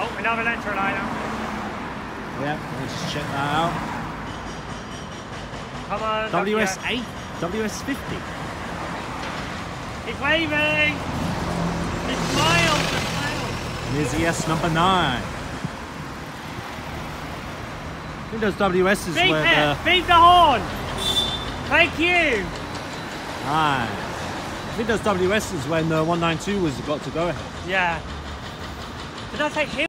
Oh, another electrolyzer. Yeah, let's just check that out. Come on. WS8, WS50. He's waving. He smiles and smiles. And here's ES number 9. I think those WS's Beep were it. Beep the horn. Thank you. Nice. I think those WS's when 192 was got to go ahead. Yeah. Did I say him?